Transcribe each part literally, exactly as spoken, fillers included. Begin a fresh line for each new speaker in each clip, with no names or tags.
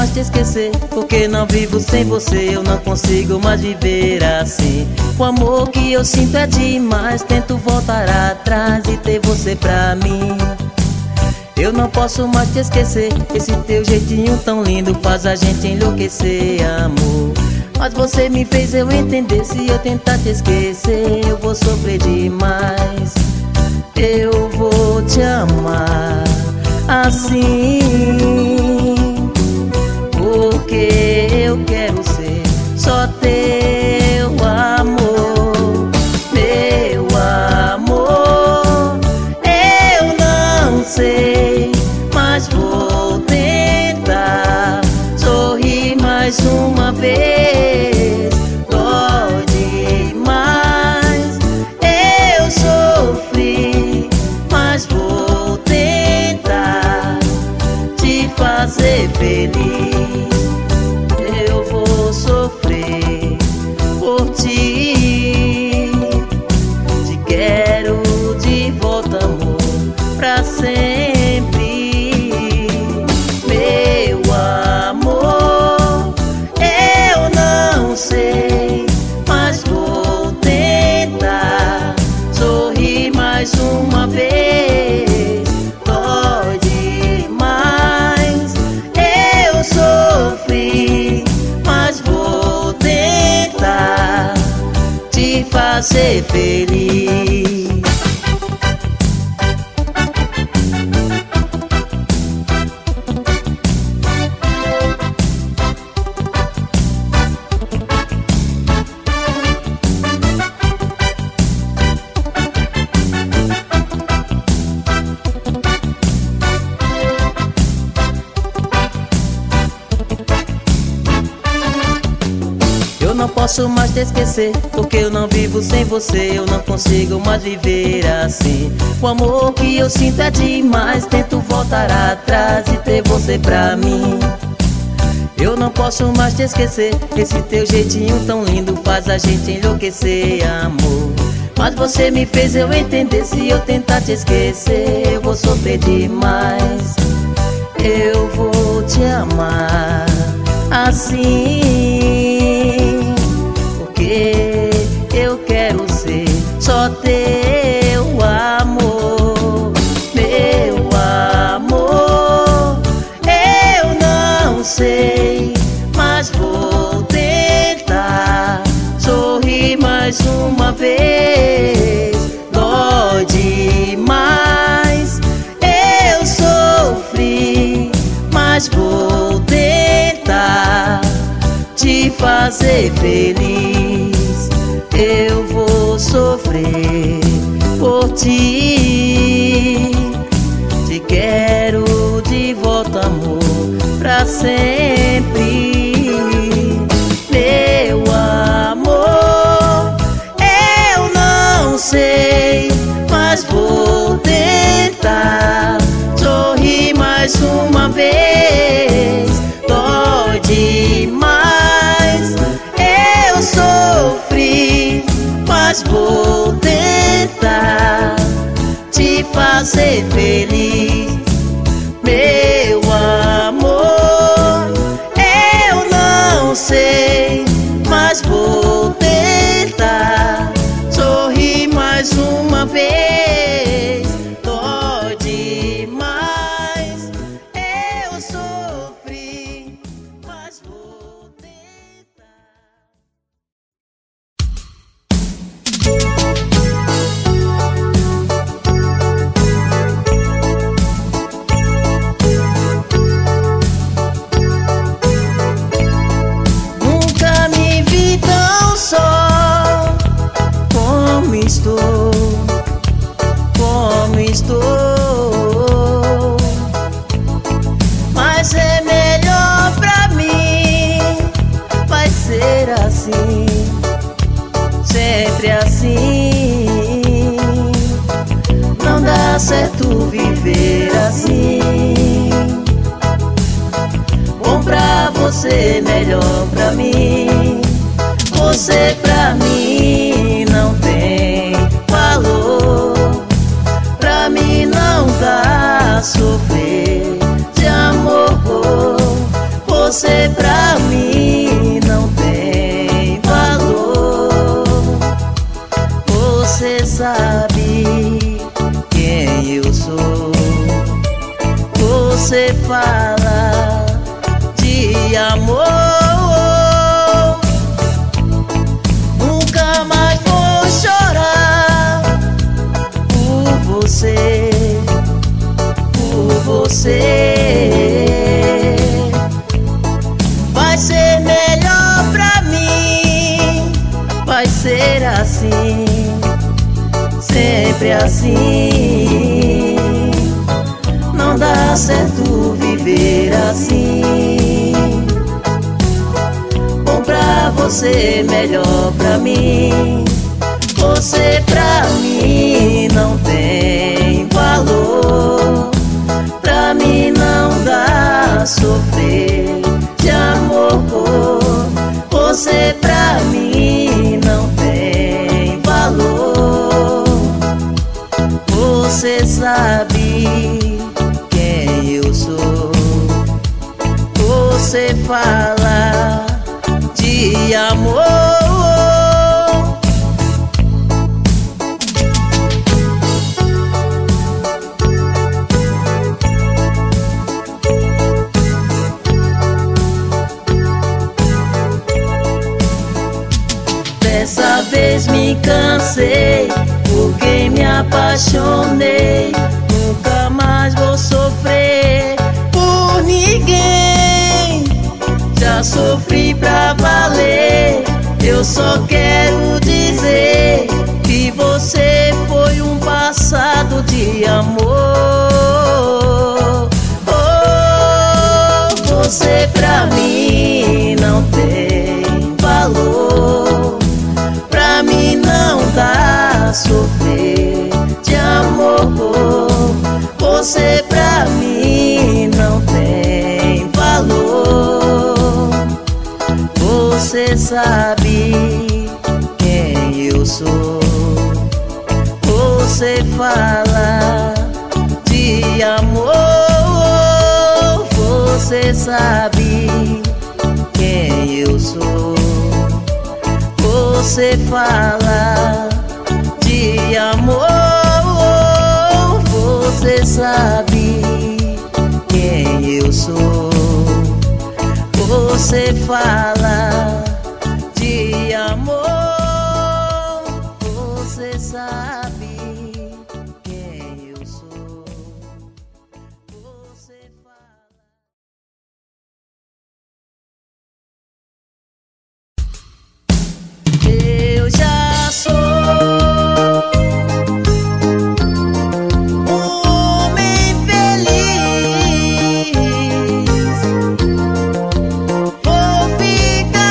mais te esquecer, porque não vivo sem você. Eu não consigo mais viver assim. O amor que eu sinto é demais. Tento voltar atrás e ter você pra mim. Eu não posso mais te esquecer. Esse teu jeitinho tão lindo faz a gente enlouquecer, amor. Mas você me fez eu entender. Se eu tentar te esquecer, eu vou sofrer demais. Eu vou te amar assim, porque eu quero ser só teu amor. Meu amor, eu não sei, mas vou tentar sorrir mais uma vez. Dói demais, eu sofri, mas vou tentar te fazer feliz. Eu vou sofrer por ti. Te quero de volta, amor, pra sempre. Meu amor, eu não sei, mas vou tentar sorrir mais uma vez. Dói demais, eu sofri, mas vou tentar te fazer feliz. Eu não posso mais te esquecer, porque eu não vivo sem você. Eu não consigo mais viver assim. O amor que eu sinto é demais. Tento voltar atrás e ter você pra mim. Eu não posso mais te esquecer. Esse teu jeitinho tão lindo faz a gente enlouquecer, amor. Mas você me fez eu entender. Se eu tentar te esquecer, eu vou sofrer demais. Eu vou te amar assim, porque eu quero ser só teu amor. Meu amor, eu não sei, mas vou tentar sorrir mais uma vez. Dói demais, eu sofri, mas vou tentar te fazer feliz. Eu vou sofrer por ti. Te quero de volta, amor, pra sempre. Meu amor, eu não sei, mas vou tentar sorrir mais uma vez. Dói demais, eu sofri, mas vou tentar te fazer feliz. Meu amor, eu não sei, mas vou tentar sorrir mais uma vez. Dói demais, eu sofri, mas vou tentar. Nunca me vi tão só como estou, como estou. Mas é melhor pra mim, vai ser assim, sempre assim. Não dá certo viver assim. Bom pra você, melhor pra mim. Você pra mim não tem valor. Pra mim não dá sofrer de amor. Você pra mim não tem valor. Você sabe quem eu sou. Você fala de amor. Nunca mais vou chorar por você, por você. Vai ser melhor pra mim, vai ser assim, sempre assim. Não dá certo viver assim. Bom pra você, melhor pra mim. Você pra mim não tem valor. Pra mim não dá sofrer de amor. Você pra mim não tem valor. Você sabe quem eu sou. Você fala de amor. Dessa vez me cansei, porque me apaixonei. Nunca mais vou sofrer por ninguém. Já sofri pra valer. Eu só quero dizer que você foi um passado de amor. Oh, você pra mim não tem valor. Pra mim não dá sofrer de amor. Você pra mim não tem valor. Você sabe quem eu sou. Você fala de amor. Você sabe quem eu sou. Você fala de amor. Você sabe quem eu sou. Você fala de amor. Você sabe quem eu sou. Você fala. Eu já sou um homem feliz. Vou ficar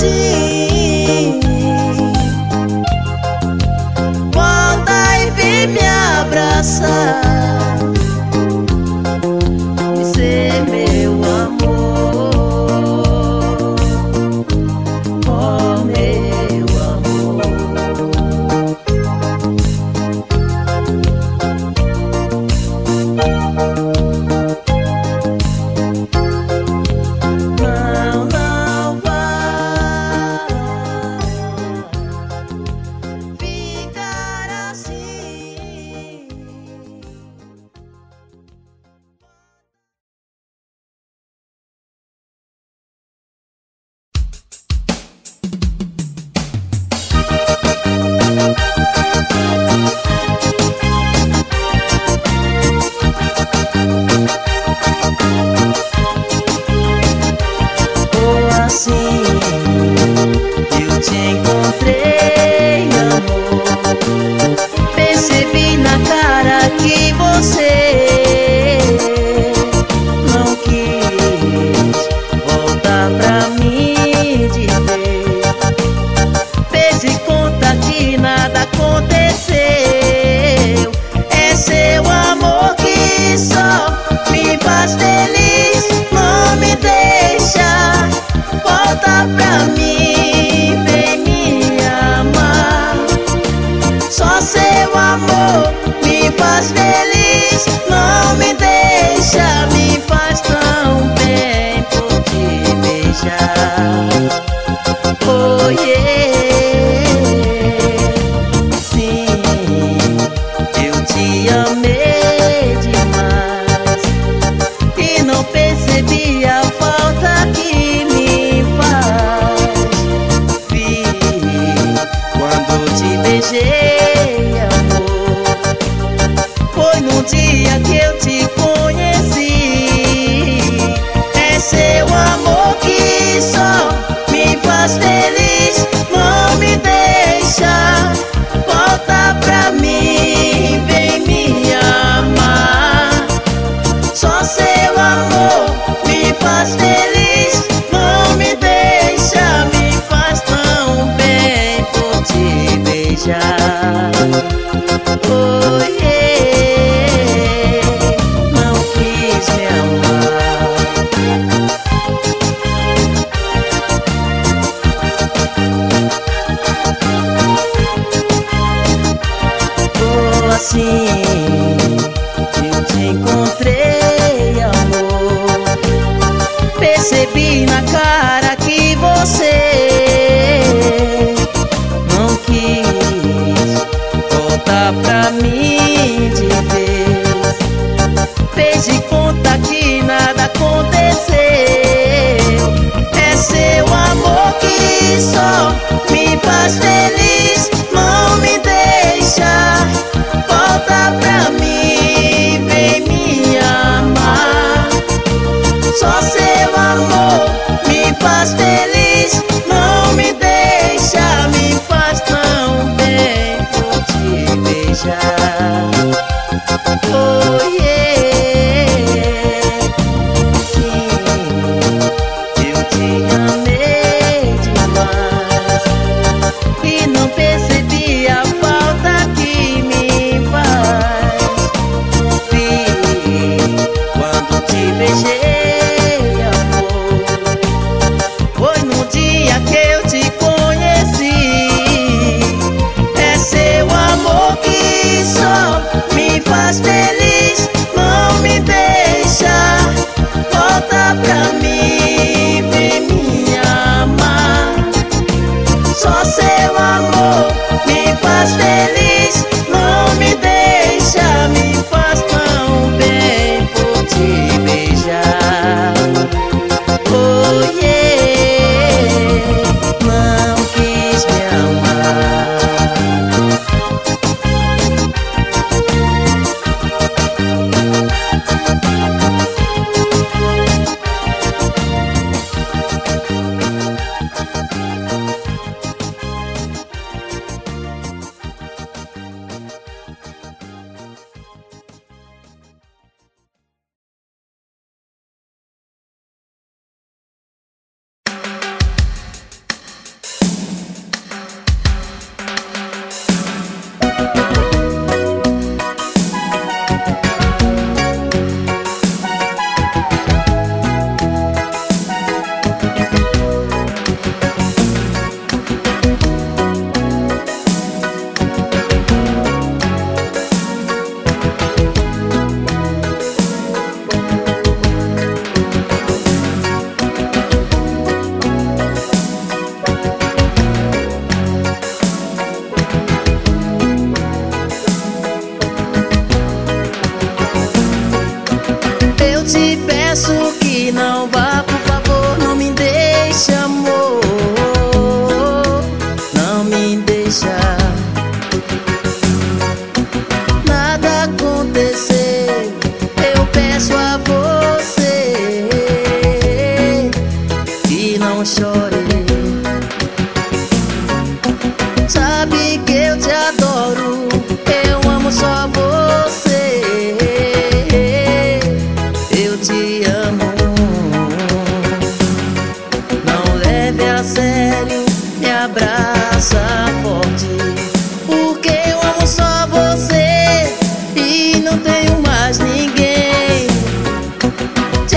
assim. Volta e vem me abraçar e ser meu amor, oh meu amor. Não, não vai ficar assim. Ou assim eu te encontrei, amor. Percebi na cara que você não quis voltar pra mim de vez. Fez de conta que nada aconteceu. É seu amor que só me faz feliz. Não me deixa, volta pra mim, vem me amar. Só seu amor me faz feliz. Não me deixa, me faz tão bem por te beijar. Oh yeah, sim, eu te amei demais e não percebi a falta que me faz. Vi quando te beijei, amor, foi no dia que eu te conheci. É seu amor que só me faz feliz. Não me deixa, volta pra mim, vem me amar. Só seu amor me faz feliz. Não me deixa, me faz tão bem por te beijar. Oh yeah, não quis me amar. chorei. Sabe que eu te adoro, eu amo só você. Eu te amo. Não leve a sério, me abraça forte, porque eu amo só você e não tenho mais ninguém. Te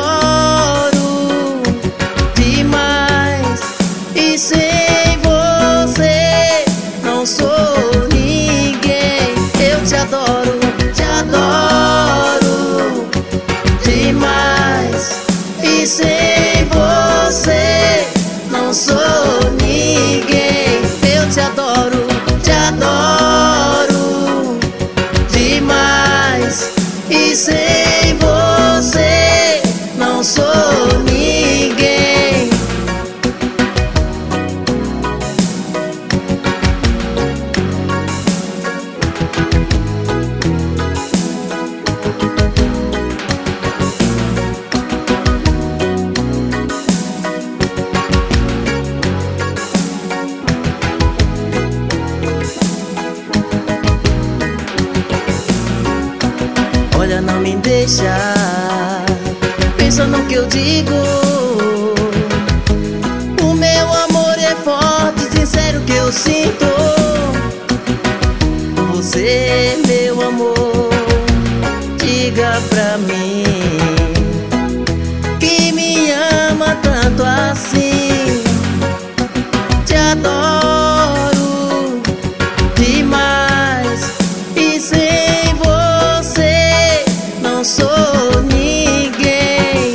adoro demais e sem você não sou ninguém. Eu te adoro, te adoro demais e sem você não sou ninguém. Eu te adoro, te adoro demais e sem você não sou ninguém. Olha, não me deixa, pensa no que eu digo. O meu amor é forte, sincero que eu sinto. Você, meu amor, diga pra mim que me ama tanto assim. Te adoro demais e sem você não sou ninguém.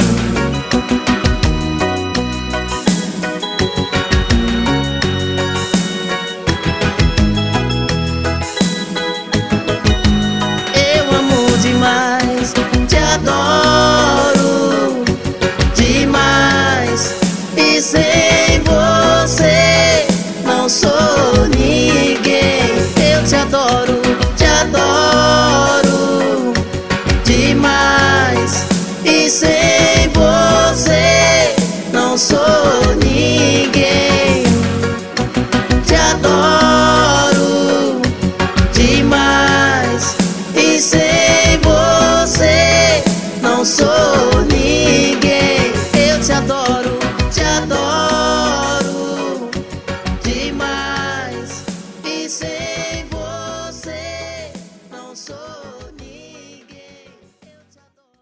Eu amo demais, te adoro demais e sem você não sou ninguém. Eu te adoro, te adoro demais e sem você não sou ninguém. Te adoro demais e sem você não sou ninguém. Eu te adoro, te adoro demais e sem você não sou ninguém. Eu te adoro.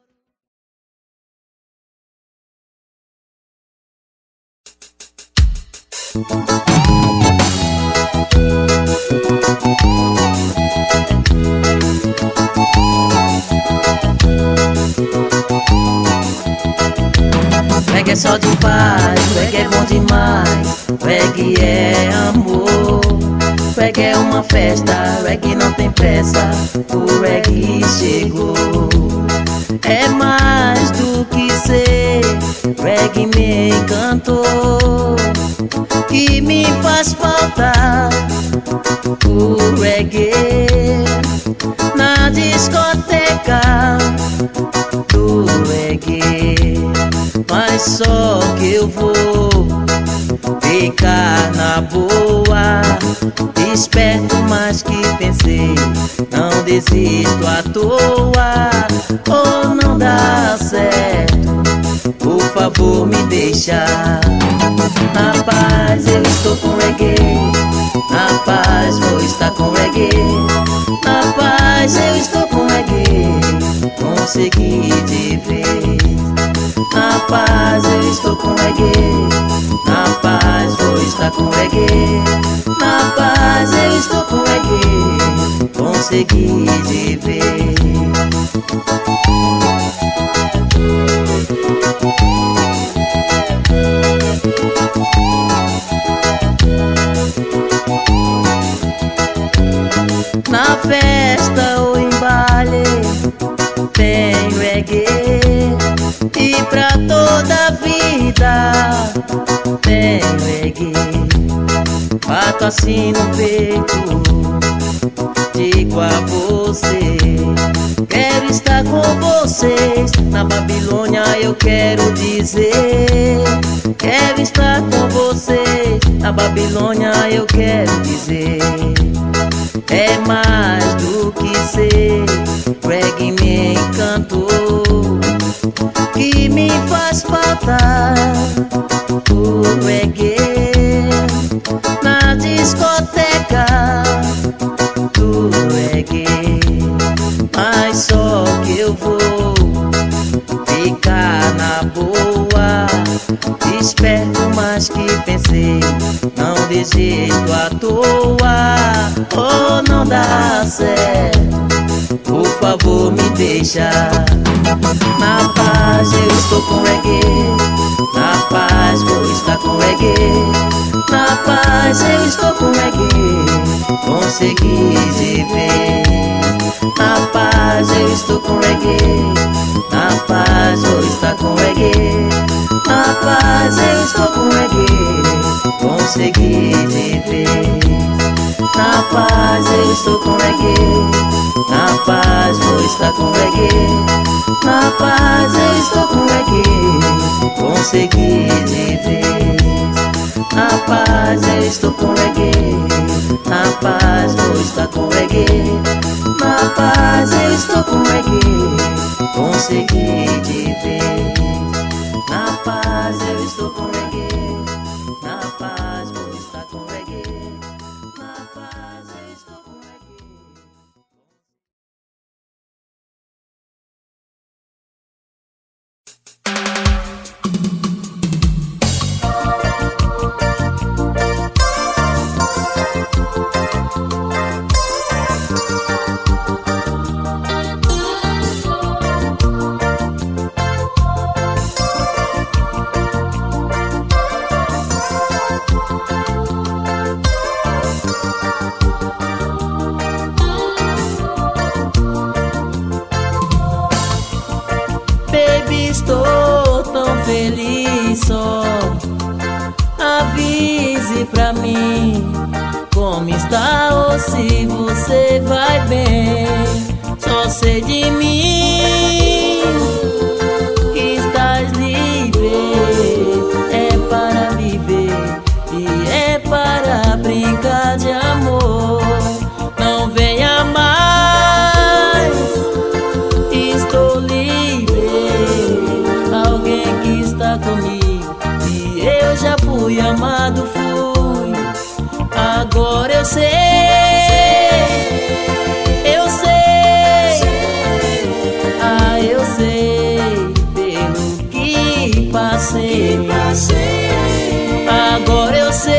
Reggae é só de paz, reggae é bom demais, reggae é amor. Reggae é uma festa, reggae não tem pressa, o reggae chegou. É mais do que ser, reggae me encantou. Que me faz falta o reggae na discoteca do reggae. Mas só que eu vou ficar na boa, esperto mais que pensei. Não desisto à toa, ou não dá certo, por favor me deixa. Na paz eu estou com reggae, na paz vou estar com reggae. Na paz eu estou com reggae, consegui de vez. Na paz eu estou com reggae, na paz vou estar com reggae. Na paz eu estou com reggae, consegui de vez. Na festa ou em baile tem reggae, e pra toda a vida tem reggae. Bato assim no peito, digo a você, quero estar com vocês. Na Babilônia eu quero dizer, quero estar com você. A Babilônia eu quero dizer, é mais do que ser. Reggae me encantou, que me faz faltar o reggae na discoteca do reggae. Mas só que eu vou ficar na boa, esperto mais que pensei, não desisto à toa. Oh, não dá certo, por favor me deixa. Na paz eu estou com reggae, na paz vou estar com reggae. Na paz eu estou com reggae, consegui de vez. Na paz eu estou com reggae, na paz vou estar com reggae. Na paz eu estou com reggae, consegui de vez. Na paz eu estou com reggae, na paz vou estar com reggae. Na paz eu estou com reggae, consegui de vez. Na paz eu estou com reggae, na paz vou estar com reggae. Na paz eu estou com reggae, consegui de vez. Na paz eu estou com reggae, na paz vou estar com reggae. Na paz eu estou com reggae. Baby, estou tão feliz, só avise pra mim como está ou se você vai bem. Só sei de mim que estás livre, é para viver e é para brincar de amor. Não venha mais, estou livre. Alguém que está comigo, e eu já fui amado, fui. Agora eu sei, eu sei, ah, eu sei pelo que passei. Agora eu sei,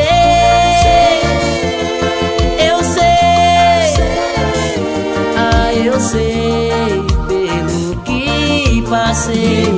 eu sei, ah, eu sei pelo que passei.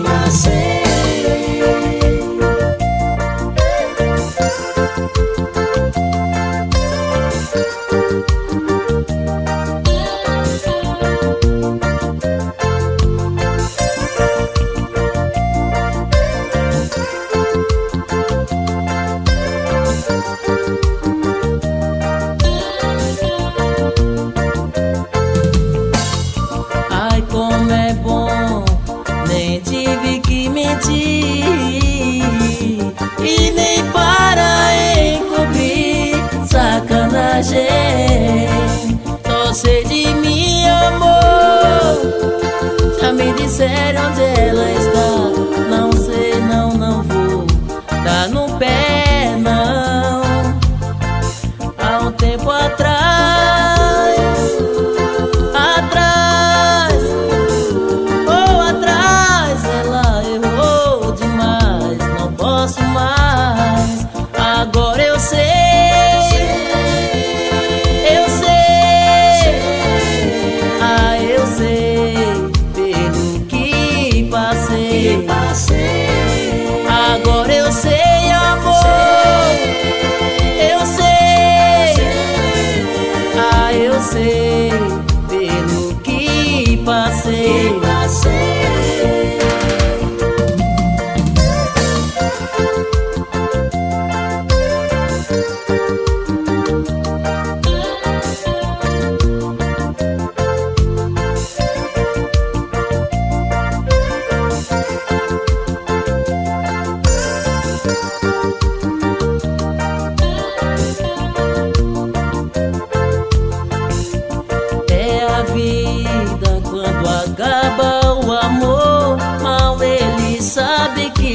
Ai, como é bom, nem tive que mentir e nem para encobrir sacanagem. Só sei de mim, amor, já me disseram onde ela está. Não sei, não, não vou dar no pé, não. Há um tempo atrás, atrás, oh, atrás, ela errou demais, não posso mais. Agora eu sei, eu sei, ah, eu sei pelo que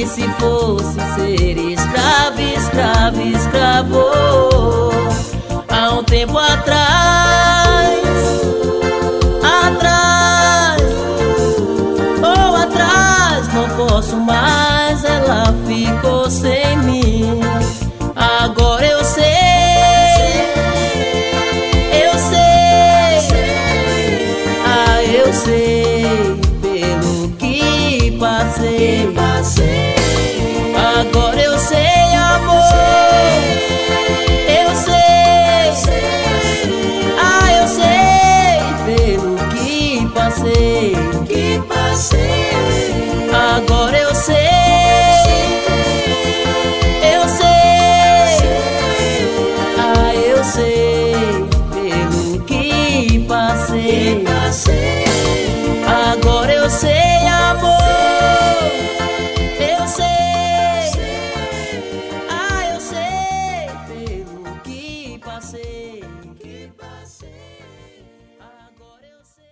que se fosse ser escravo, escravo, escravo. Há um tempo atrás, atrás, oh atrás, não posso mais, ela ficou sem mim. Agora eu sei, eu sei, ah eu sei, pelo que passei. Agora eu sei, amor, eu sei, ah eu sei, pelo que passei, que passei. Agora eu sei, eu sei, ah eu sei, pelo que passei. Agora eu sei, amor, eu sei, ah eu sei, pelo que passei, que passei. Agora eu sei.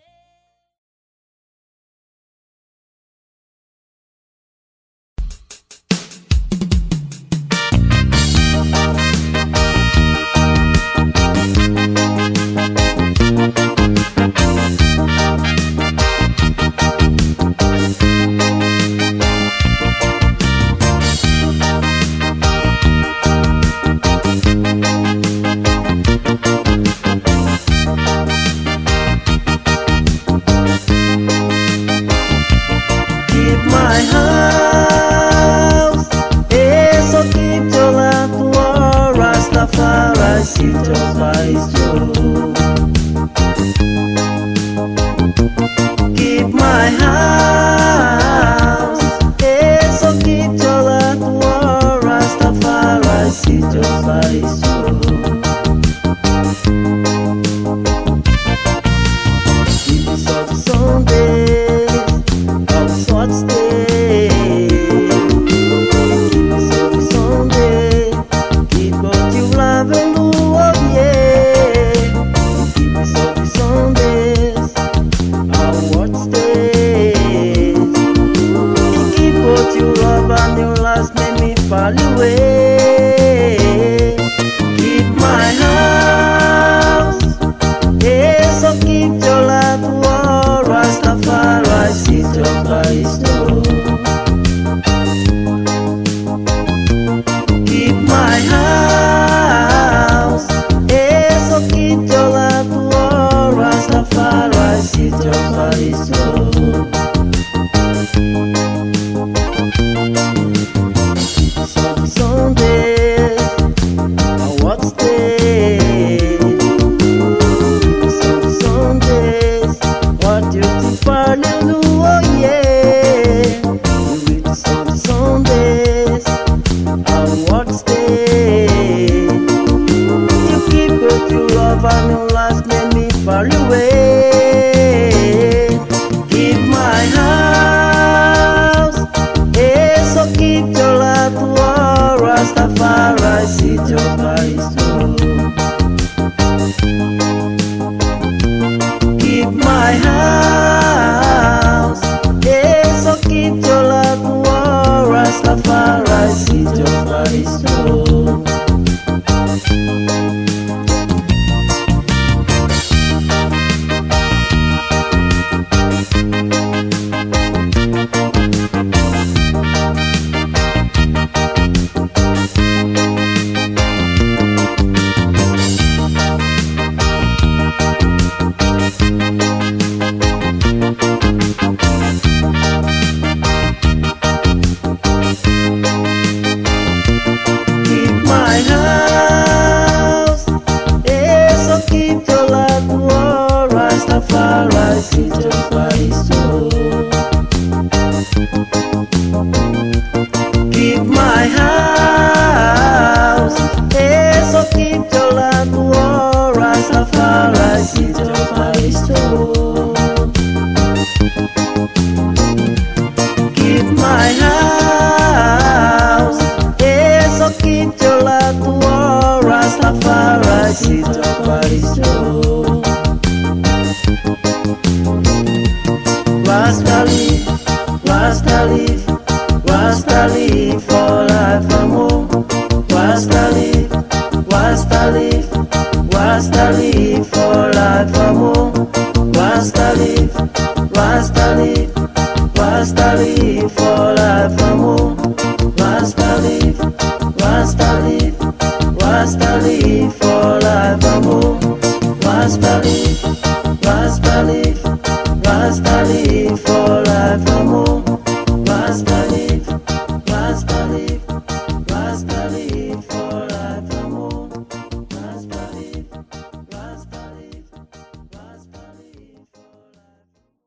Basta live for life, amor. Basta live, basta live, basta live for life, amor. Basta live, basta live, basta live for life, amor. Basta live, basta live, basta live for life, amor. Basta live, basta live, basta live for life, amor. Basta live, basta live, basta live for life.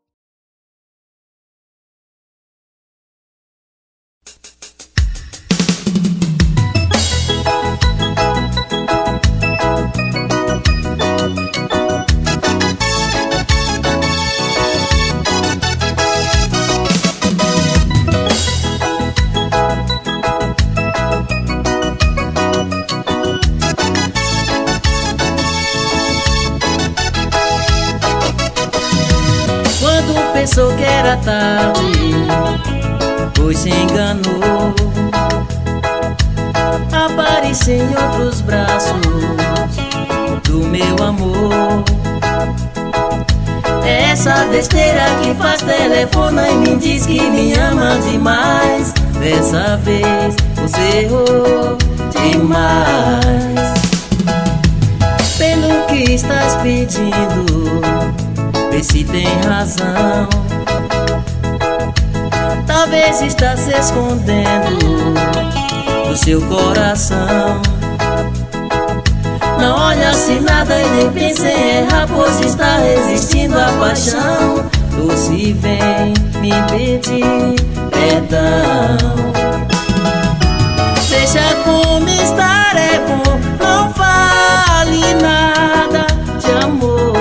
Pensou que era tarde, pois se enganou. Apareci em outros braços do meu amor. É essa besteira que faz telefona e me diz que me ama demais. Dessa vez você errou demais. Pelo que estás pedindo, vê se tem razão. Talvez está se escondendo do seu coração. Não olha se nada e nem pensa em errar, pois está resistindo à paixão. Doce vem me pedir perdão. Deixa como estar, é bom. Não fale nada de amor.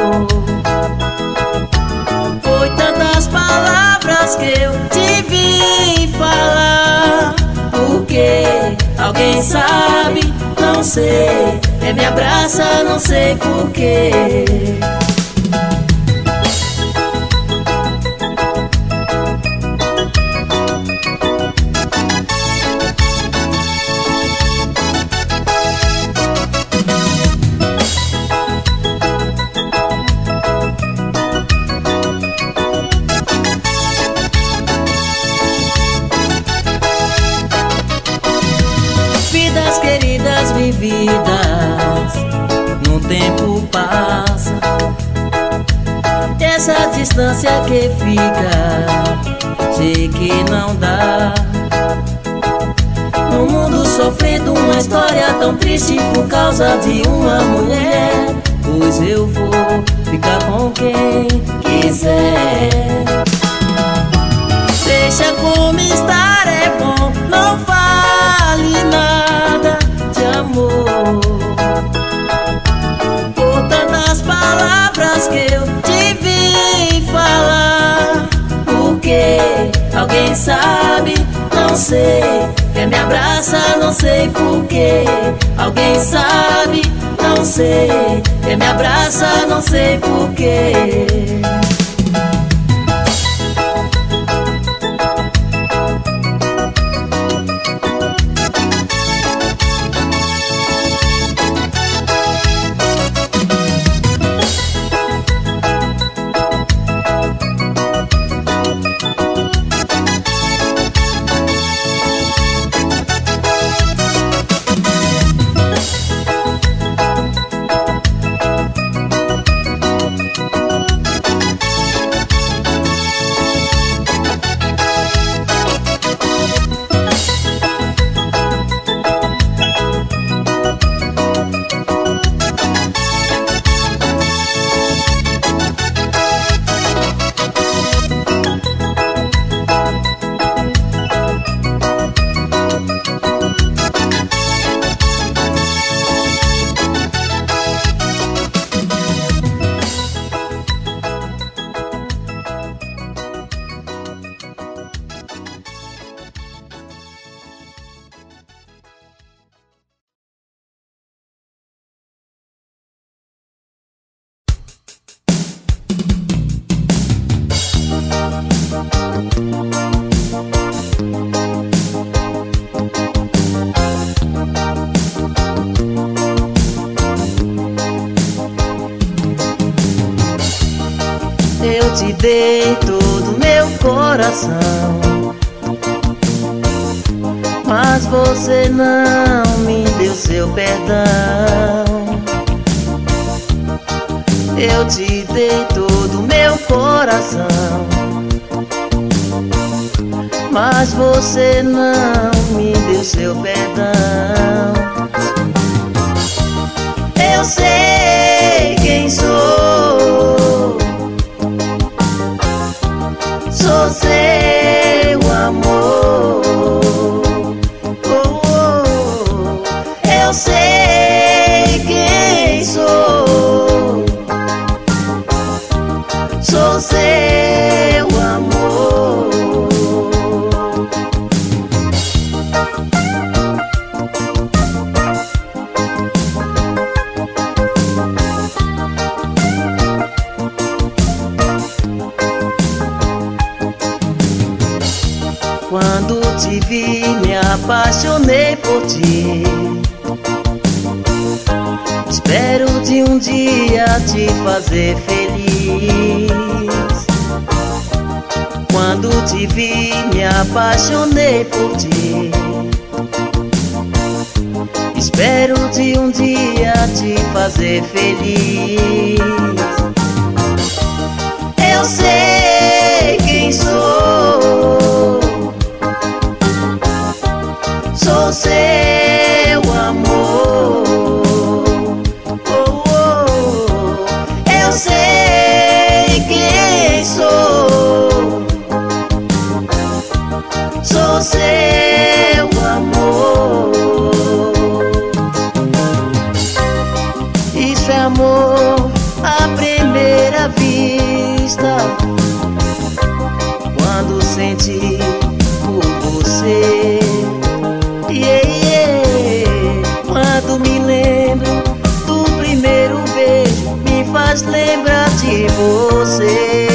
Palavras que eu tive falar, porque alguém sabe, não sei. Quer me abraça, não sei porquê. Vividas, no tempo passa. Essa distância que fica, sei que não dá. No mundo sofrendo uma história tão triste por causa de uma mulher, pois eu vou ficar com quem quiser. Deixa como estar, é bom. Não fale nada de amor, por tantas palavras que eu tive falar, porque alguém sabe, não sei. Quer me abraça, não sei porquê. Alguém sabe, não sei. Quer me abraça, não sei porquê. te dei todo meu coração, mas você não me deu seu perdão. Eu te dei todo meu coração, mas você não me deu seu perdão. Eu sei quem sou, sou seu amor. Oh, oh. Eu sei quem sou, sou seu amor. Quando te vi, me apaixonei por ti. Espero de um dia te fazer feliz. Quando te vi, me apaixonei por ti. Espero de um dia te fazer feliz. Eu sei quem sou, sou seu amor. Oh, oh. Eu sei quem sou, sou seu amor. Isso é amor à primeira vista. Quando senti por você, yeah, yeah. Quando me lembro do primeiro beijo, me faz lembrar de você.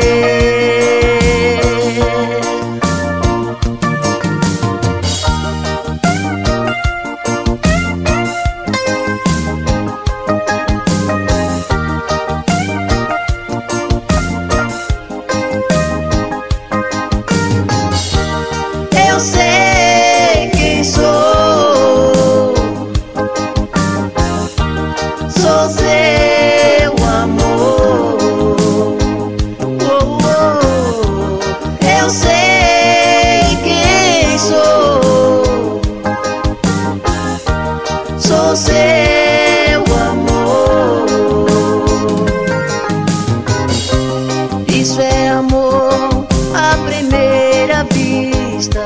Eu sei quem sou, sou seu amor. Oh, oh. Eu sei quem sou, sou seu amor. Isso é amor à primeira vista,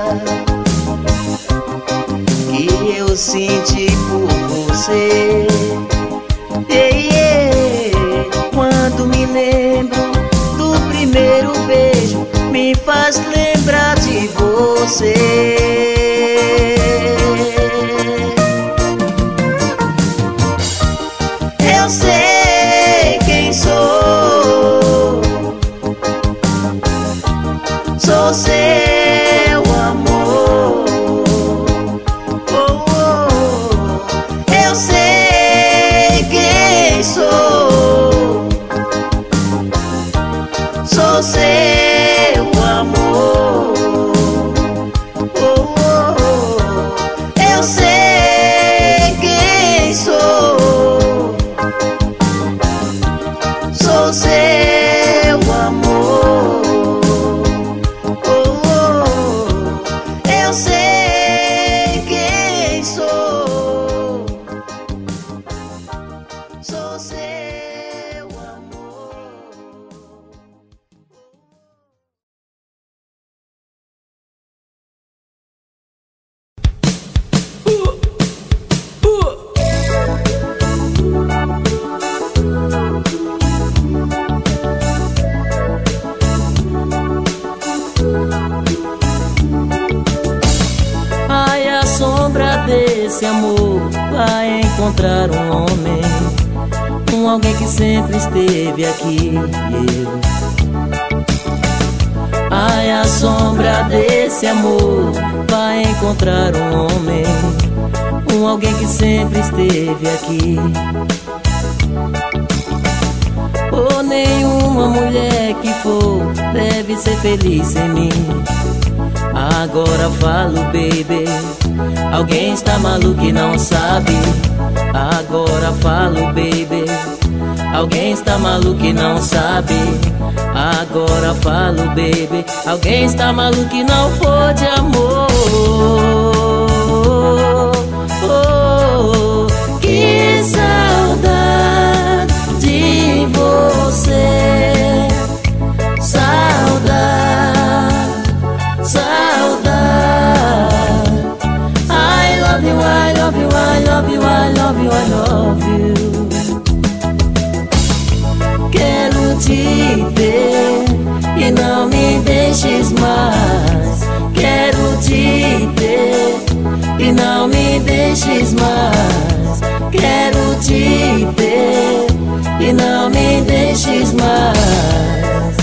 que eu senti por você. Yeah, yeah. Quando me lembro do primeiro beijo, me faz lembrar de você. Eu sei quem sou, sou seu amor. Oh, oh. Eu sei quem sou, sou seu amor. Oh, oh. Eu sei quem sou, sou seu amor. Eu sei quem sou, sou seu amor. Ai, a sombra desse amor vai encontrar um homem, um alguém que sempre esteve aqui. Eu. Ai, a sombra desse amor vai encontrar um homem, um alguém que sempre esteve aqui. Oh, nenhuma mulher que for deve ser feliz sem mim. Agora falo, baby, alguém está maluco e não sabe. Agora falo, baby, alguém está maluco e não sabe. Agora falo, baby, alguém está maluco e não for de amor. Oh, que saudade de você. Saudade, saudade. I love you, I love you, I love you, I love you, I love you. Quero te ter e não me deixes mais. Quero te ter e não me deixes mais. Quero te ter e não me deixes mais.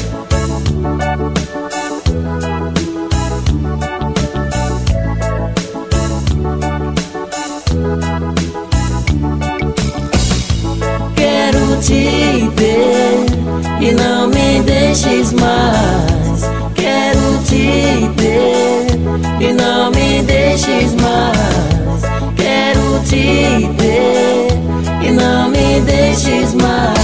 Quero te ter e não me deixes mais. Quero te ter e não me deixes mais. Quero te ter e não me deixes mais.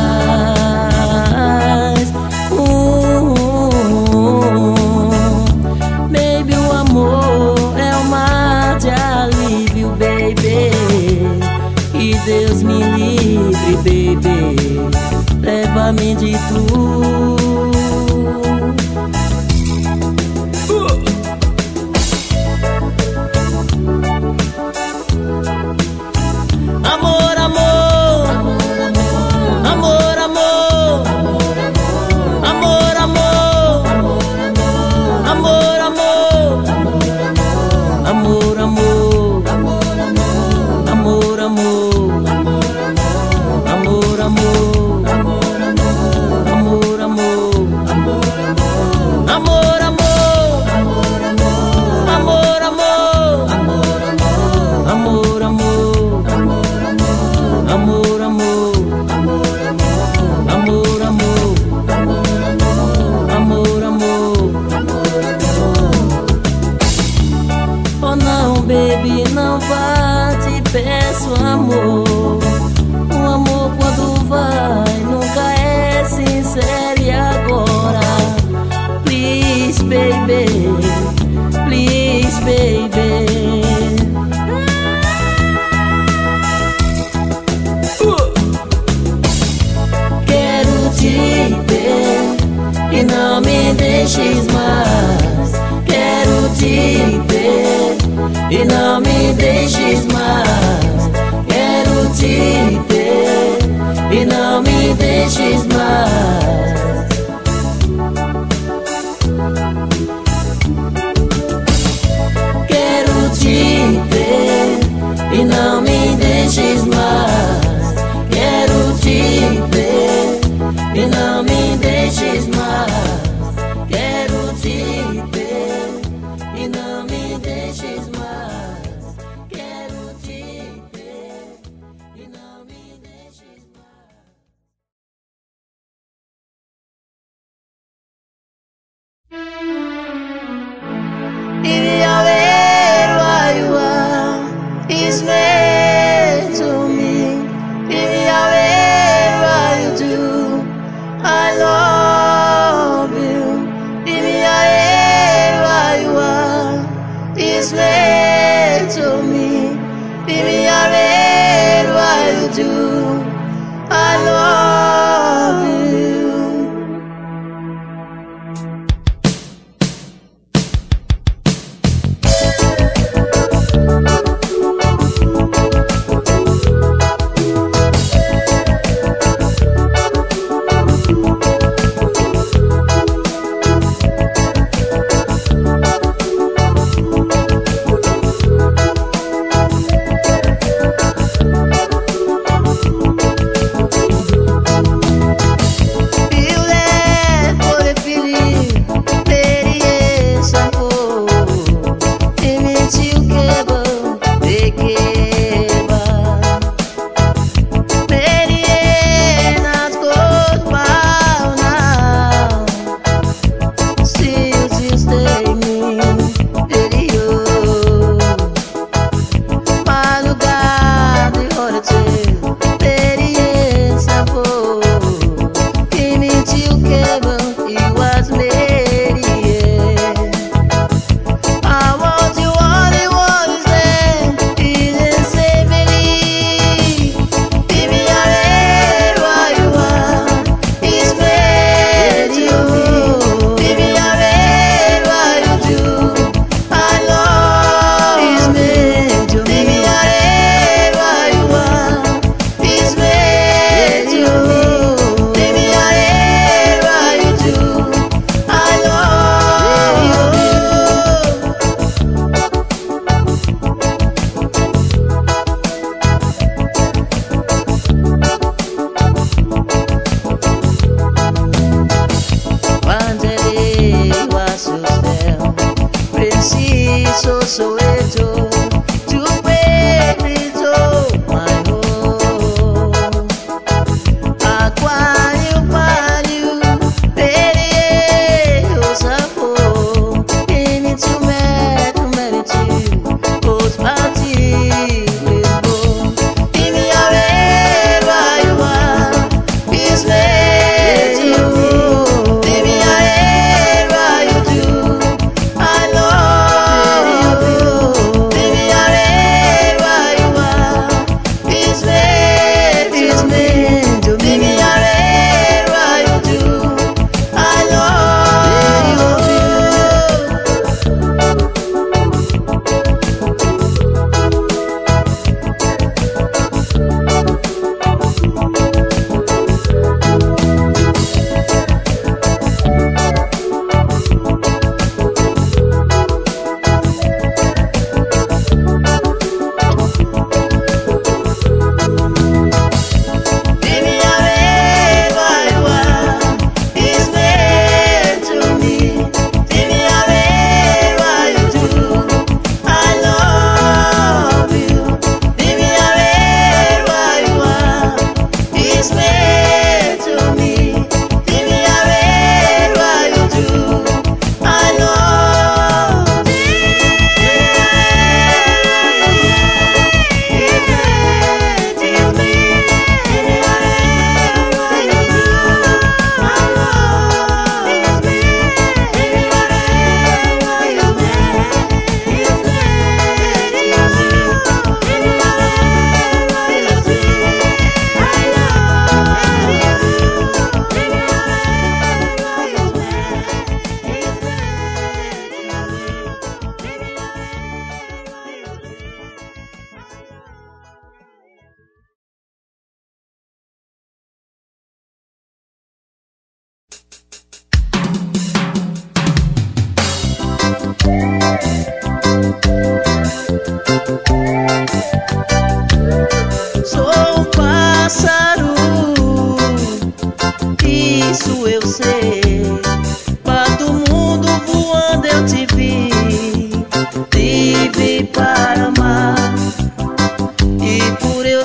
uh, uh, uh. Baby, o amor é um mar de alívio, baby. E Deus me livre, baby, leva-me de tu. Amor, amor, amor, amor, amor, amor, amor, amor, amor, amor, amor, amor. Amor, amor, amor, amor, amor, amor, amor, amor, amor, amor, amor, amor, amor, amor. Oh não, baby, não vá, te peço amor. O amor quando vai nunca é sincero. E agora, please baby, please baby. uh. Quero te ter e não me deixes mais. Quero te ter e não me deixes mais. Quero te ter e não me deixes mais. Quero te ter e não me deixes mais. Quero te ter e não me deixes mais. Quero te ter e não me deixes mais. Quero te ter e não me deixes mais. If you're where you are, it's meant to me. If you're where you do, I love you. If you're where you are, it's meant to me. If you're where you do, I love you.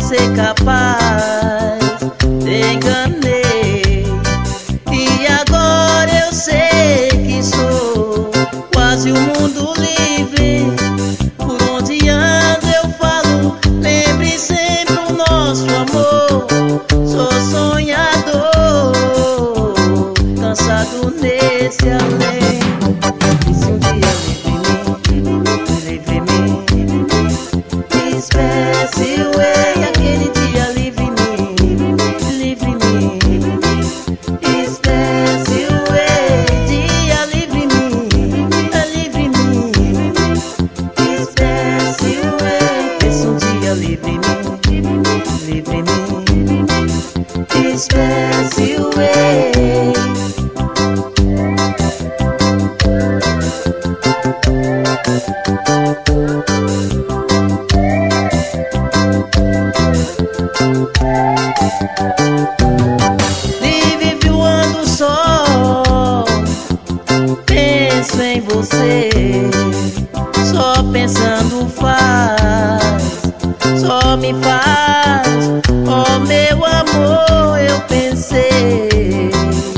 ser capaz, te enganei. E agora eu sei que sou quase um mundo livre. Por onde ando eu falo, lembre sempre o nosso amor. Sou sonhador, cansado nesse além. E se um dia livre-me, livre-me, espécie way, aquele dia livre-me, livre-me, espécie way, dia livre-me, livre-me, espécie way. E se um dia livre-me, livre-me, espécie way. Livre voando só, penso em você. Só pensando faz, só me faz. Oh meu amor, eu pensei,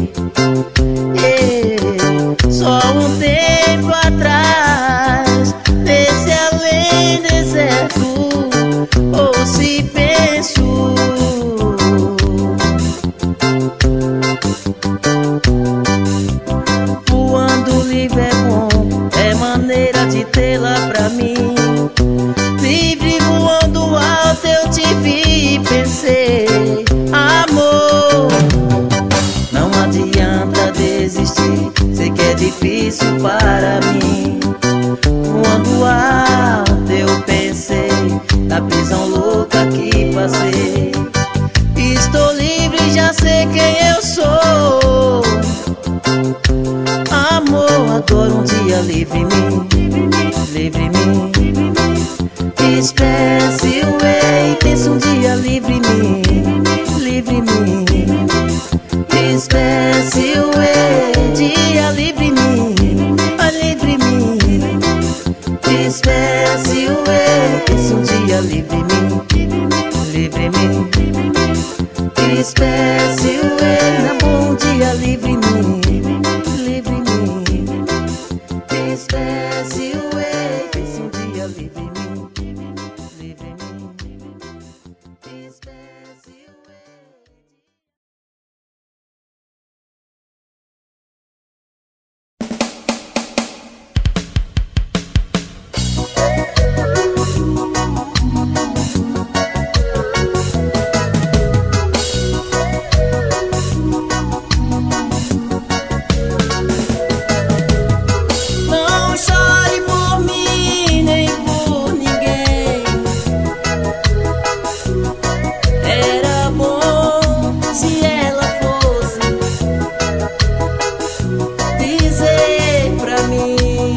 yeah, só um tempo atrás, nesse além deserto, ou se penso. Voando livre é bom, é maneira de tê-la pra mim. Livre voando alto eu te vi e pensei, amor, não adianta desistir, sei que é difícil para mim. Voando alto eu pensei, na prisão louca que passei. Estou livre, já sei quem eu sou. Amor, agora um dia livre-me, livre-me, espécie way. Pensa um dia livre-me, livre-me, espécie way, dia livre-me, livre-me, espécie way. Pensa um dia livre-me, livre-me, espécie way. Na bom dia livre-me, livre-me, espécie way. Pensa um dia livre-me, livre-me, espécie way. Não chore por mim nem por ninguém. Era bom se ela fosse dizer pra mim,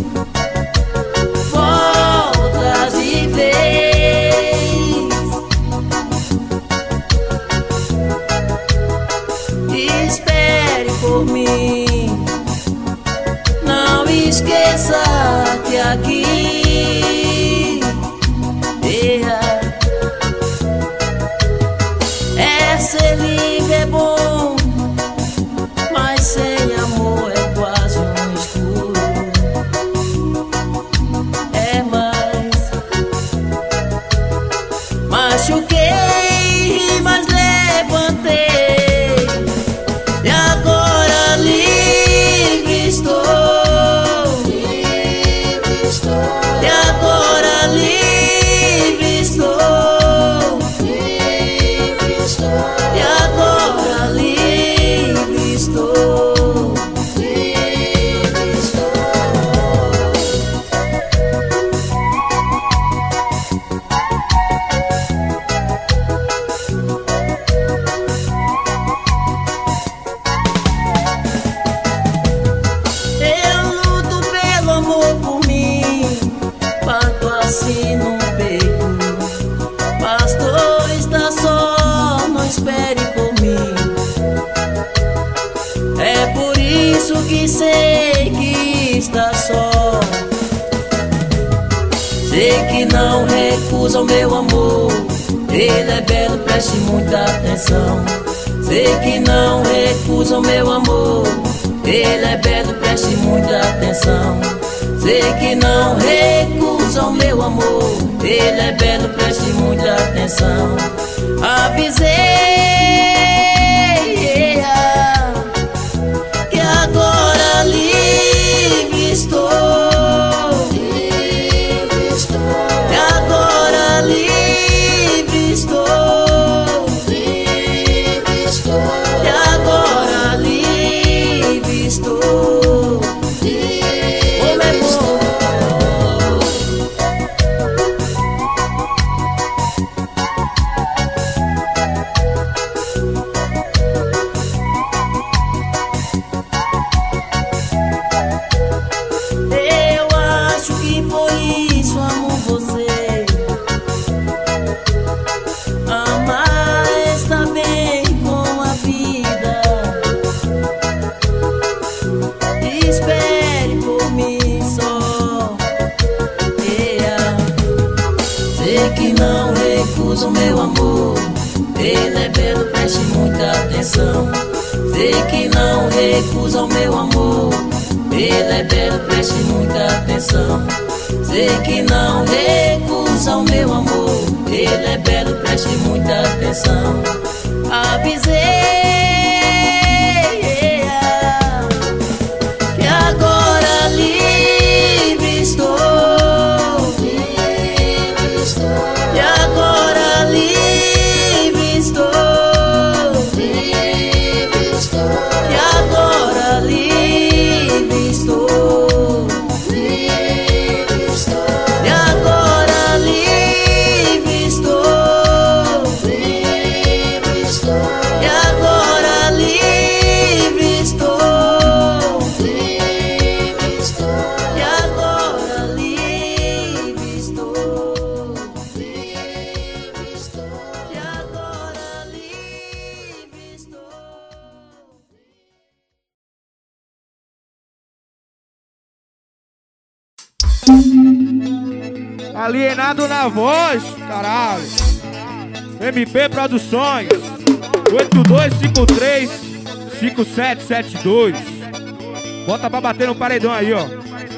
volta de vez. Espere por mim, não esqueça que aqui yeah, é ser livre é bom, mas sem amor é quase um escuro. É mais, machuquei, mas levantei. E agora livre estou. E agora livre estou. E agora livre estou. Eu luto pelo amor por mim, bato assim no peito. Pastor está só, não espere por mim. É por isso que sei que está só. Sei que não recusa o meu amor, ele é belo, preste muita atenção. Sei que não recusa o meu amor. Ele é belo, preste muita atenção. Sei que não recusa o meu amor. Ele é belo, preste muita atenção. Avisei que agora livre estou. Livre estou. Que agora livre estou. Livre estou. Que agora livre estou. O meu amor, ele é belo, preste muita atenção. Sei que não recusa o meu amor. Ele é belo, preste muita atenção. Sei que não recusa o meu amor. Ele é belo, preste muita atenção. Avisei que agora livre estou. Livre estou. Que agora livre estou. Livre estou. Que agora livre estou. Livre estou. Que agora livre estou. Livre estou. Que agora livre estou. Livre estou. Que agora livre estou.
Alienado na voz, caralho. M P Produções oito dois cinco três cinco sete sete dois. Bota pra bater no paredão aí, ó.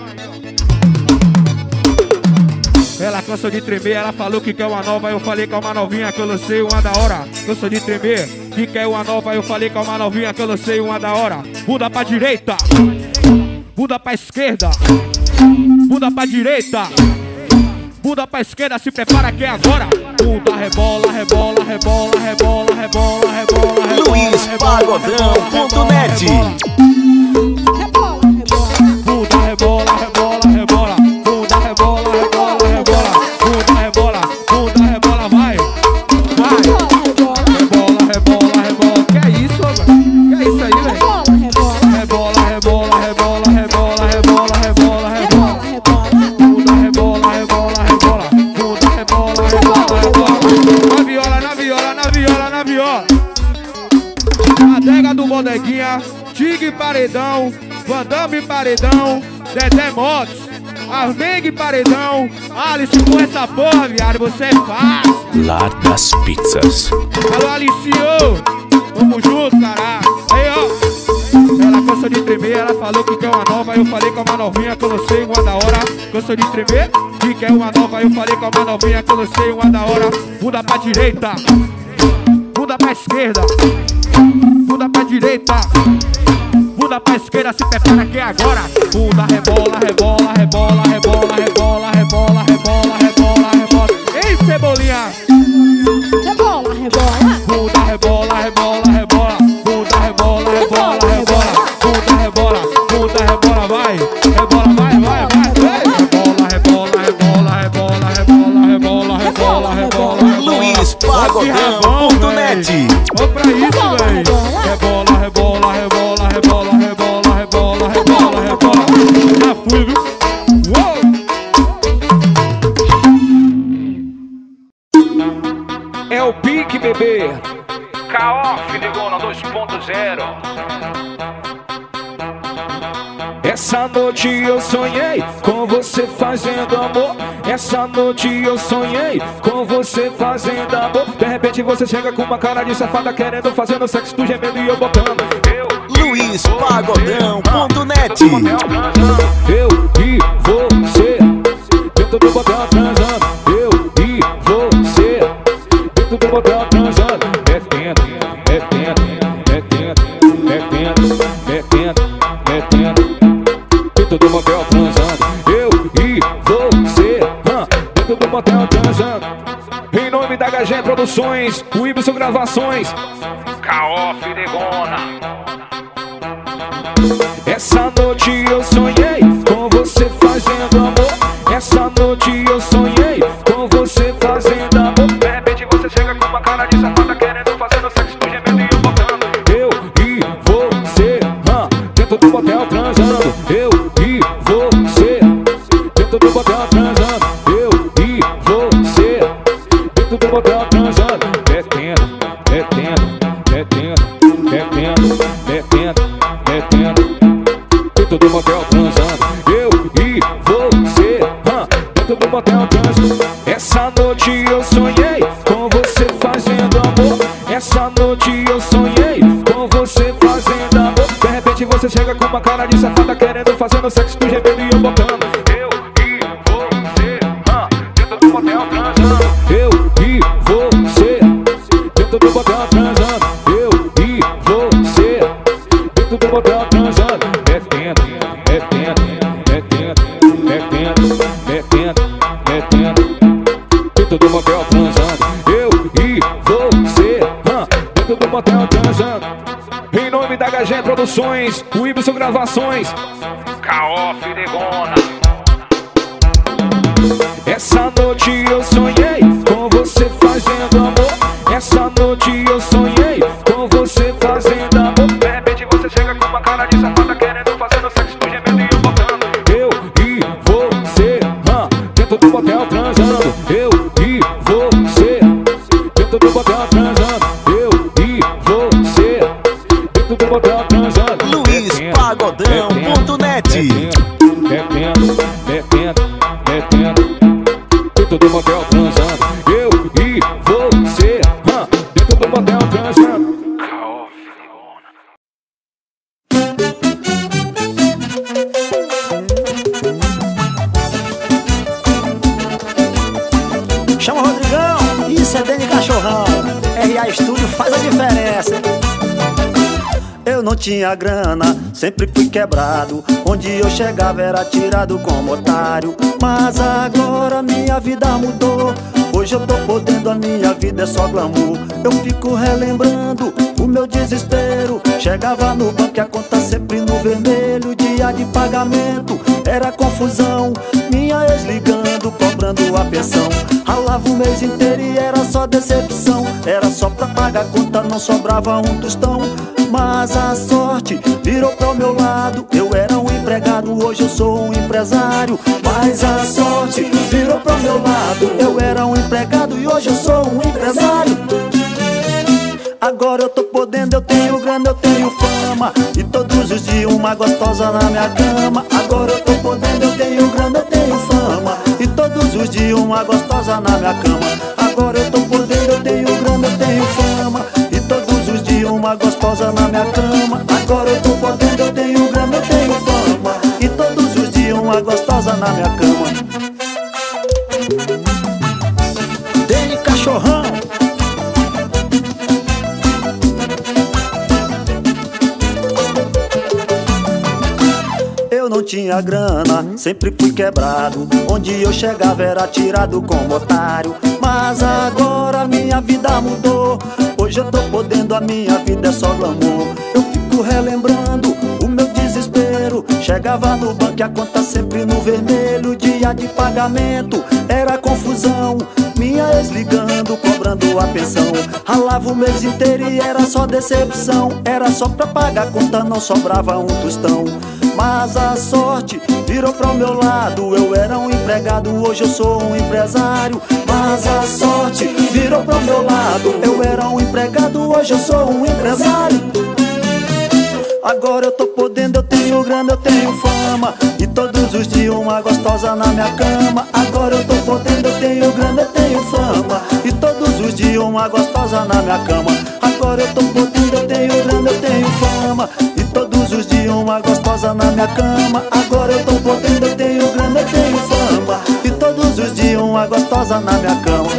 Ela cansa de tremer, ela falou que quer uma nova. Eu falei que é uma novinha que eu lancei uma da hora. Cansa de tremer, que quer uma nova. Eu falei que é uma novinha que eu lancei uma da hora. Muda pra direita, muda pra esquerda, muda pra direita, muda pra esquerda, se prepara que é agora. Muda, rebola, rebola, rebola, rebola, rebola, rebola, rebola.
Luiz Pagodão ponto net.
Muda, rebola, rebola, rebola. Muda, rebola, rebola, rebola. Muda, rebola, muda, rebola, vai. Vai. Rebola, rebola, rebola. Que é isso, velho? Que é isso aí, velho? Rebola, rebola, rebola, rebola, rebola, rebola, rebola. Muda, rebola, rebola, rebola. Muda, rebola, rebola, rebola. Na viola, na viola, na viola, na viola. Adega do Bodeguinha, Tigre Paredão, Vandame Paredão, Dedé Motos, Armengue Paredão, Alice com essa porra, viado, você é fácil.
Lar das Pizzas.
Alô, Alicio, tamo junto, caralho. Aí, ó, ela cansa de tremer, ela falou que quer uma nova. Eu falei que é uma novinha que eu lancei uma da hora. Cansa de tremer, que quer uma nova. Eu falei que é uma novinha que eu lancei uma da hora. Muda pra direita, muda pra esquerda, muda pra direita, muda pra esquerda, se prepara que é agora. Muda, rebola, rebola, rebola, rebola, rebola, rebola, rebola, rebola, rebola. Ei, Cebolinha!
Rebola, rebola.
Muda, rebola, rebola, rebola. Muda, rebola, rebola, rebola. Muda, rebola, muda, rebola, vai. Rebola, vai, vai, vai. Rebola, rebola, rebola, rebola, rebola, rebola, rebola, rebola.
Luiz Pagodão ponto net.
Vamos pra isso, véi. Rebola, rebola, rebola, rebola, rebola, rebola, rebola, rebola. Já fui, viu? Uou!
É o pique, bebê. K O F, negona dois ponto zero. É Essa noite eu sonhei com você fazendo amor. Essa noite eu sonhei com você fazendo amor. De repente você chega com uma cara de safada querendo fazendo sexo, tu gemendo e eu botando. Eu
Luiz Pagodão ponto net.
Eu e você dentro do motel transando. Eu e você dentro do motel transando. Metendo, metendo, metendo, metendo, metendo, metendo dentro do motel transando. Eu e você hum, dentro do motel transando. Em nome da H G Produções, o Ibson Gravações, K O Fidegona. Essa noite eu sonhei com você fazendo amor. Essa noite eu sonhei com você fazendo amor. De repente você chega com uma cara de safada querendo fazendo sexo, tu gemendo e eu botando. Eu e você hum, dentro do motel transando. Eu e você dentro do motel transando. Eu e você dentro do motel transando. Metendo, metendo, metendo, metendo, metendo, metendo dentro do motel transando. Eu e você hum, dentro do motel transando. Essa noite eu sonhei com você fazendo amor. Essa noite eu sonhei com você fazendo amor. De repente você chega com uma cara de safada querendo fazendo sexo, tu gemendo e eu botando. Eu e você hum, dentro do motel transando. Eu e você dentro do motel transando. Eu e você dentro do motel transando. Metendo, metendo, metendo, metendo, metendo, metendo dentro do motel transando. Eu e você hum, dentro do motel transando. Em nome da H G Produções, o Ibson Gravações, K O Fidegona. Essa noite eu sonhei com você fazendo amor. Essa noite eu sonhei com você fazendo amor. De repente você chega com uma cara de safada querendo fazendo sexo, tu gemendo e eu botando. Eu e você hum, dentro do motel transando. Eu e você dentro do motel transando. Eu e você dentro do motel transando.
Luiz Pagodão ponto net.
Metendo, metendo, metendo dentro do motel transando. Eu e você hum, dentro do motel transando.
Chama o Rodrigão, isso é Dani Cachorrão. R A Estúdio faz a diferença. Eu não tinha grana, sempre fui quebrado. Onde eu chegava era tirado como otário. Mas agora minha vida mudou. Hoje eu tô podendo, a minha vida é só glamour. Eu fico relembrando o meu desespero. Chegava no banco e a conta sempre no vermelho. Dia de pagamento era confusão. Minha ex ligando, cobrando a pensão. Ralava o mês inteiro e era só decepção. Era só pra pagar a conta, não sobrava um tostão. Mas a sorte virou pro meu lado. Eu era um empregado, hoje eu sou um empresário. Mas a sorte virou pro meu lado. Eu era um empregado e hoje eu sou um empresário. Agora eu tô podendo, eu tenho grana, eu tenho fama. E todos os dias uma gostosa na minha cama. Agora eu tô podendo, eu tenho grana, eu tenho fama. E todos os dias uma gostosa na minha cama. Agora eu tô podendo, eu tenho grana, eu tenho fama. E todos os dias uma gostosa na minha cama. Agora eu tô podendo, eu tenho grana, eu tenho fama. E todos os dias uma gostosa na minha cama. Dani Cachorrão. Eu não tinha grana, sempre fui quebrado. Onde eu chegava era tirado como otário. Mas agora minha vida mudou. Hoje eu tô podendo, a minha vida é só glamour. Eu fico relembrando o meu desespero. Chegava no banco e a conta sempre no vermelho. Dia de pagamento era confusão. Minha ex ligando, cobrando a pensão. Ralava o mês inteiro e era só decepção. Era só pra pagar a conta, não sobrava um tostão. Mas a sorte virou pro meu lado. Eu era um empregado, hoje eu sou um empresário. Mas a sorte virou pro meu lado. Eu era um empregado, hoje eu sou um empresário. Agora eu tô podendo, eu tenho grana, eu tenho fama, e todos os dias uma gostosa na minha cama. Agora eu tô podendo, eu tenho grana, eu tenho fama, e todos os dias uma gostosa na minha cama. Agora eu tô podendo, eu tenho grana, eu tenho fama, e todos os dias uma gostosa na minha cama. Agora eu tô podendo, eu tenho grana, eu tenho fama, e todos os dias uma gostosa na minha cama.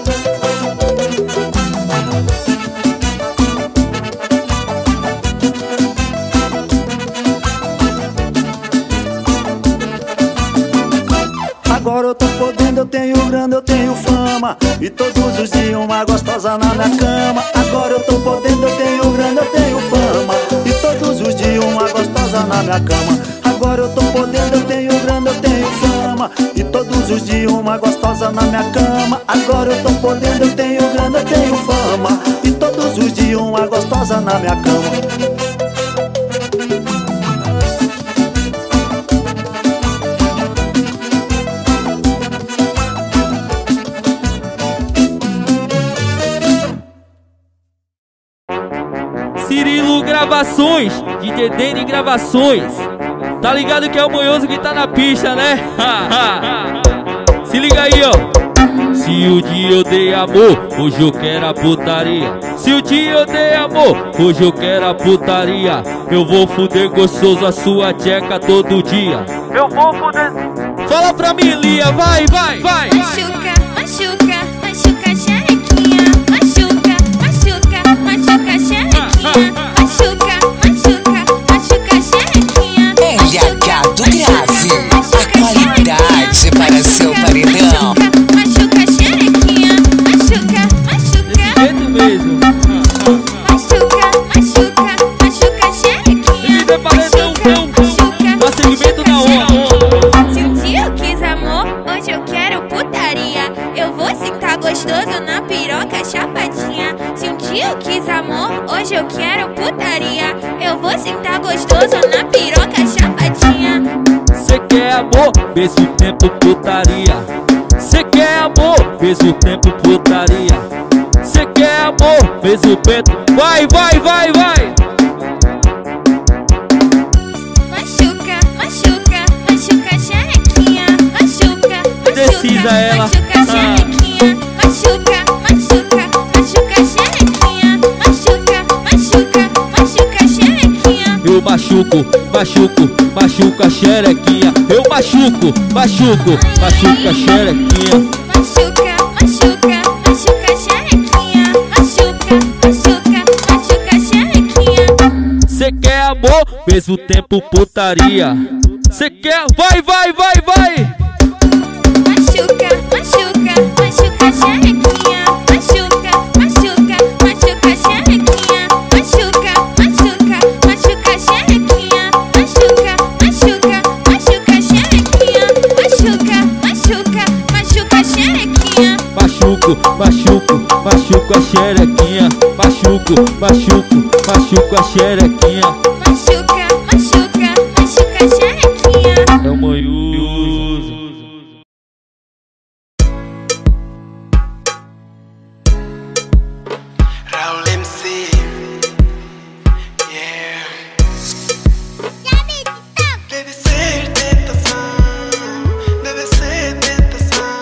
Agora eu tô podendo, eu tenho grana, eu tenho fama, e todos os dias uma gostosa na minha cama. Agora eu tô podendo, eu tenho grana, eu tenho fama, e todos os dias uma gostosa na minha cama. Agora eu tô podendo, eu tenho grana, eu tenho fama, e todos os dias uma gostosa na minha cama. Agora eu tô podendo, eu tenho grana, eu tenho fama, e todos os dias uma gostosa na minha cama.
Cirilo Gravações, D J Dene Gravações. Tá ligado que é o Manhoso que tá na pista, né? Se liga aí, ó. Se o dia eu dei amor, hoje eu quero a putaria. Se o dia eu dei amor, hoje eu quero a putaria. Eu vou fuder gostoso a sua tcheca todo dia. Eu vou fuder. Fala pra mim, Lia, vai, vai, vai.
Machuca, machuca, machuca a xerequinha. Machuca, machuca, machuca a xerequinha. Machuca, machuca, machuca a xerequinha.
R H do Grave, a qualidade para seu paredão.
Machuca a xerequinha. Machuca, machuca.
Desse jeito mesmo.
Machuca, machuca, machuca a xerequinha.
Esse paredão é o segmento da onda.
Se um dia eu quis amor, hoje eu quero putaria. Eu vou sentar gostoso na piroca chapadinha. Se um dia eu quis amor, hoje eu quero putaria. Eu vou sentar gostoso na piroca chapadinha.
Cê quer amor, vê se o tempo putaria. Cê quer amor, vê se o tempo putaria. Cê quer amor, vê se o peito. Vai, vai, vai, vai.
Machuca, machuca, machuca a xerequinha. Machuca,
Precisa
machuca,
ela.
machuca a xerequinha. Machuca, machuca, machuca a xerequinha. Machuca, machuca, machuca a xerequinha.
Eu machuco, machuco, machuco a xerequinha. Eu machuco, machuco, machuco a xerequinha.
Machuca, machuca, machuca a xerequinha. Machuca, machuca, machuca a xerequinha.
Cê quer amor, mesmo tempo putaria. Cê quer, vai, vai, vai, vai.
Machuca, machuca, machuca a xerequinha. Machuca, machuca, machuca a xerequinha. Machuca, machuca, machuca a xerequinha. Machuca, machuca, machuca a xerequinha. Machuca, machuca, machuca a xerequinha.
Machuco, machuco, machuco a xerequinha. Machuco, machuco, machuco a xerequinha.
Machuca, machuca, machuca a xerequinha.
É o Manhoso.
Raul M C, yeah. Deve ser tentação, deve ser tentação.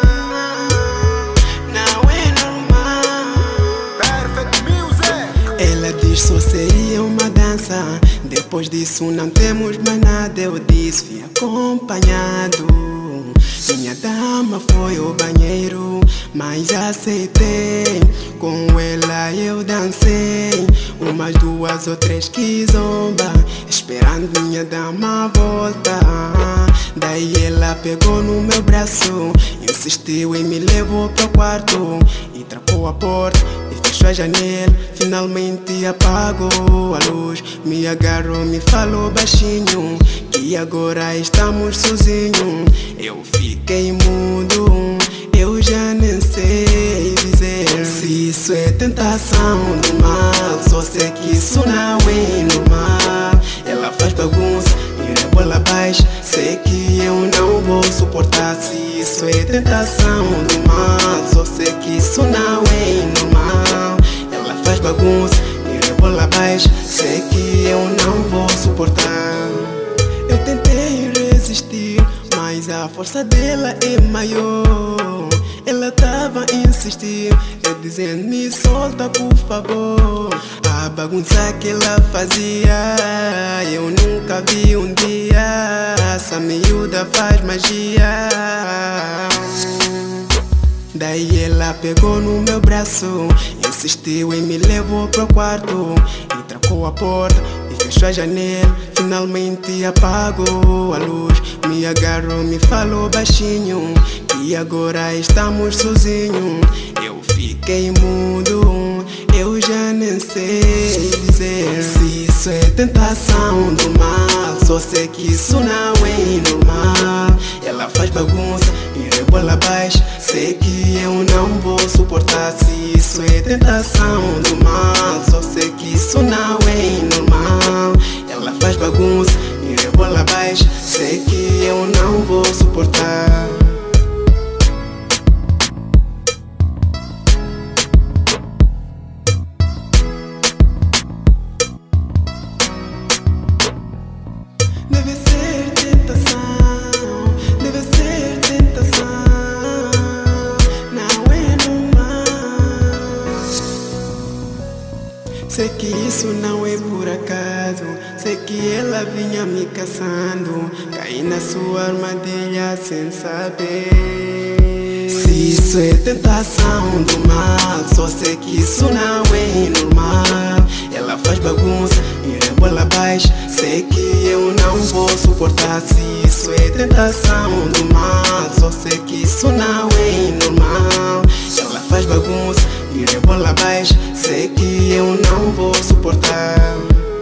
Não é normal. Perfect Music. Ela diz só seria uma dança. Depois disso não temos mais nada. Eu disse fui acompanhado. Minha dama foi ao banheiro, mas aceitei. Com ela eu dancei umas duas ou três que zomba, esperando minha dama voltar. Daí ela pegou no meu braço, insistiu e me levou pro quarto, e trancou a porta e fechou a janela. Finalmente apagou a luz, me agarrou, me falou baixinho que agora estamos sozinhos. Eu fiquei mudo, eu já nem sei dizer se isso é tentação do mal. Só sei que isso não é normal. Ela faz bagunça e rebola abaixo. Sei que eu não vou suportar se isso é tentação do mal. Só sei que isso não é normal. Ela faz bagunça e rebola abaixo. Sei que eu não vou suportar. suportar. Eu tentei resistir, mas a força dela é maior. Ela tava a insistir, eu dizendo me solta por favor. A bagunça que ela fazia, eu nunca vi um dia. Essa miúda faz magia. Daí ela pegou no meu braço, insistiu e me levou pro quarto. E trancou a porta e fechou a janela, finalmente apagou a luz. Me agarrou, me falou baixinho, que agora estamos sozinhos. Eu fiquei mudo, eu já nem sei dizer se isso é tentação do mal. Só sei que isso não é normal. Ela faz bagunça e rebola abaixo, sei que eu não vou suportar. Se isso é tentação do mal, só sei que isso não é normal. Ela faz bagunça e rebola abaixo, sei que eu não vou suportar. Deve ser tentação, deve ser tentação, não é normal. Sei que isso não é por acaso, sei que ela vinha me caçando. Caí na sua armadilha sem saber. Se isso é tentação do mal, só sei que isso não é normal. Ela faz bagunça e rebola abaixo, sei que eu não vou suportar. Se isso é tentação do mal, só sei que isso não é normal. Ela faz bagunça e rebola abaixo, sei que eu não vou suportar.